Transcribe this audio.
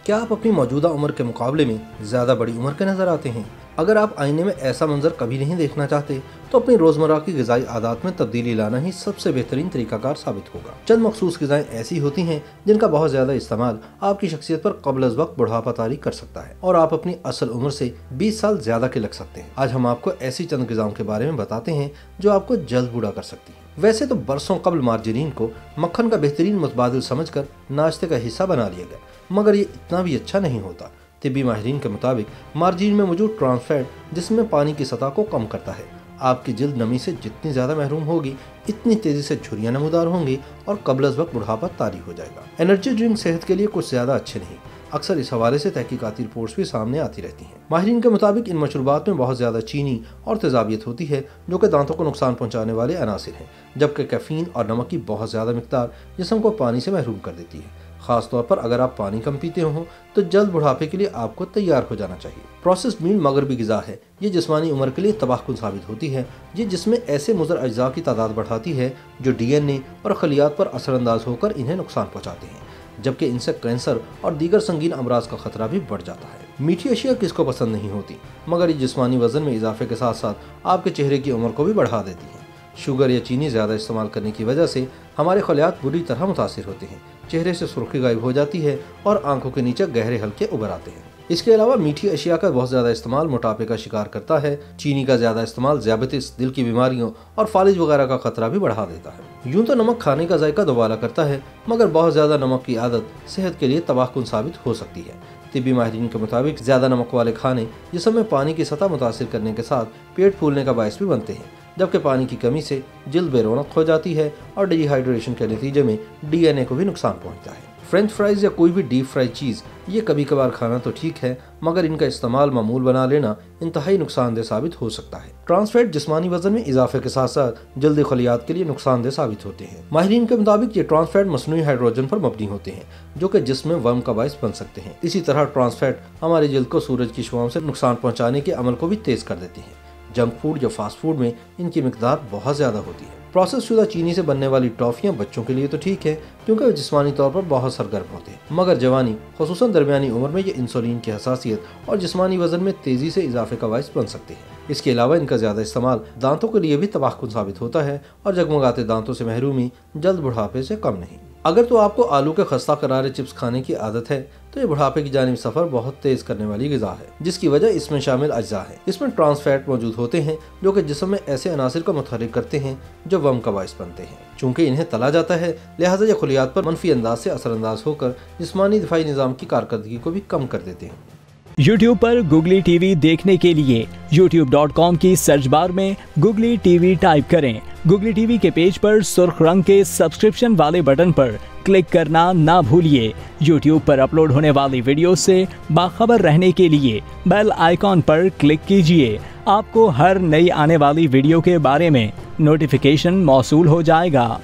کیا آپ اپنی موجودہ عمر کے مقابلے میں زیادہ بڑی عمر کے نظر آتے ہیں؟ اگر آپ آئینے میں ایسا منظر کبھی نہیں دیکھنا چاہتے تو اپنی روزمرہ کی غذائی عادات میں تبدیلی لانا ہی سب سے بہترین طریقہ کار ثابت ہوگا۔ چند مخصوص غذائیں ایسی ہوتی ہیں جن کا بہت زیادہ استعمال آپ کی شخصیت پر قبل از وقت بڑھاپا طاری کر سکتا ہے اور آپ اپنی اصل عمر سے 20 سال زیادہ کے لگ سکتے ہیں۔ آج ہم آپ کو ایسی چند غذاؤں کے بارے میں بتاتے ہیں جو آپ کو جلد بوڑھا کر سکتی ہیں۔ ویسے تو برسوں قبل مارجرین کو مکھن کا بہترین متبادل سمجھ کر ناشتے کا حصہ بنا لیا گیا، مگر یہ اتنا بھی اچھا نہیں ہوتا۔ طبی ماہرین کے مطابق مارجرین میں موجود ٹرانس فیٹ جسم میں پانی کی سطح کو کم کرتا ہے۔ آپ کی جلد نمی سے جتنی زیادہ محروم ہوگی اتنی تیزی سے جھریاں نمودار ہوں گی اور قبل از وقت بڑھاپا طاری ہو جائے گا۔ انرجی ڈرنک صحت کے لیے کچھ زیادہ اچھے نہیں، اکثر اس حوالے سے تحقیقاتی رپورٹس بھی سامنے آتی رہتی ہیں۔ ماہرین کے مطابق ان مشروبات میں بہت زیادہ چینی اور تیزابیت ہوتی ہے جو کہ دانتوں کو نقصان پہنچانے والے عناصر ہیں، جبکہ کیفین اور نمک کی بہت زیادہ مقدار جسم کو پانی سے محروم کر دیتی ہے۔ خاص طور پر اگر آپ پانی کم پیتے ہوں تو جلد بڑھاپے کے لیے آپ کو تیار ہو جانا چاہیے۔ پروسیسڈ میل مغربی غذا ہے، یہ جسمانی عمر کے لیے تباہ کن ثابت ہوتی ہے۔ یہ جسم میں ایسے مضر اجزاء کی تعداد بڑھاتی ہے جو ڈی این اے اور خلیات پر اثر انداز ہو کر انہیں نقصان پہنچاتے ہیں، جبکہ ان سے کینسر اور دیگر سنگین امراض کا خطرہ بھی بڑھ جاتا ہے۔ میٹھی اشیاء کس کو پسند نہیں ہوتی، مگر یہ جسمانی وزن میں اضافے کے ساتھ ساتھ آپ کے چہرے کی عمر کو بھی بڑھا دیتی ہیں۔ شوگر یا چینی زیادہ استعمال کرنے کی وجہ سے ہمارے خلیات بری طرح متاثر ہوتے ہیں، چہرے سے سرخی غائب ہو جاتی ہے اور آنکھوں کے نیچے گہرے حلقے ابھر آتے ہیں۔ اس کے علاوہ میٹھی اشیاء کا بہت زیادہ استعمال موٹاپے کا شکار کرتا ہے۔ چینی کا زیادہ استعمال ذیابیطس، دل کی بیماریوں اور فالج وغیرہ کا خطرہ بھی بڑھا دیتا ہے۔ یوں تو نمک کھانے کا ذائقہ دوبالا کرتا ہے، مگر بہت زیادہ نمک کی عادت صحت کے لیے تباہ کن ثابت ہو سکتی ہے۔ طبی ماہرین کے مطابق زیادہ نمک والے کھانے جسم میں پانی کی سطح متاثر کرنے کے ساتھ پیٹ پھولنے کا باعث بھی بنتے ہیں، جبکہ پانی کی کمی سے جلد بے رونق ہو جاتی ہے اور ڈی ہائیڈریشن کے نتیجے میں ڈی این اے کو بھی نقصان پہنچتا ہے۔ فرینچ فرائز یا کوئی بھی ڈیپ فرائی چیز یہ کبھی کبھار کھانا تو ٹھیک ہے، مگر ان کا استعمال معمول بنا لینا انتہائی نقصان دہ ثابت ہو سکتا ہے۔ ٹرانس فیٹ جسمانی وزن میں اضافے کے ساتھ ساتھ جلدی خلیات کے لیے نقصان دہ ثابت ہوتے ہیں۔ ماہرین کے مطابق یہ ٹرانس فیٹ مصنوعی ہائیڈروجن پر مبنی ہوتے ہیں جو کہ جسم میں ورم کا باعث بن سکتے ہیں۔ اسی طرح ٹرانس فیٹ ہماری جلد کو سورج کی شعاؤں سے نقصان پہنچانے کے عمل کو بھی تیز کر دیتی ہیں۔ جنک فوڈ یا فاسٹ فوڈ میں ان کی مقدار بہت زیادہ ہوتی ہے۔ پروسیس شدہ چینی سے بننے والی ٹافیاں بچوں کے لیے تو ٹھیک ہے کیونکہ وہ جسمانی طور پر بہت سرگرم ہوتے ہیں، مگر جوانی خصوصاً درمیانی عمر میں یہ انسولین کی حساسیت اور جسمانی وزن میں تیزی سے اضافے کا باعث بن سکتے ہیں۔ اس کے علاوہ ان کا زیادہ استعمال دانتوں کے لیے بھی تباہ کن ثابت ہوتا ہے اور جگمگاتے دانتوں سے محرومی جلد بڑھاپے سے کم نہیں۔ اگر تو آپ کو آلو کے خستہ کرارے چپس کھانے کی عادت ہے تو یہ بڑھاپے کی جانب سفر بہت تیز کرنے والی غذا ہے، جس کی وجہ اس میں شامل اجزاء ہیں۔ اس میں ٹرانس فیٹ موجود ہوتے ہیں جو کہ جسم میں ایسے عناصر کو متحرک کرتے ہیں جو ورم کا باعث بنتے ہیں۔ چونکہ انہیں تلا جاتا ہے لہٰذا یہ خلیات پر منفی انداز سے اثر انداز ہو کر جسمانی دفاعی نظام کی کارکردگی کو بھی کم کر دیتے ہیں۔ YouTube پر گوگلی ٹی وی دیکھنے کے لیے youtube.com کی سرچ بار میں گوگلی ٹی وی ٹائپ کریں۔ گوگلی ٹی وی کے پیج پر سرخ رنگ کے سبسکرپشن والے بٹن پر کلک کرنا نہ بھولیے۔ YouTube پر اپلوڈ ہونے والی ویڈیو سے باخبر رہنے کے لیے بیل آئیکن پر کلک کیجیے۔ آپ کو ہر نئی آنے والی ویڈیو کے بارے میں نوٹیفیکیشن موصول ہو جائے گا۔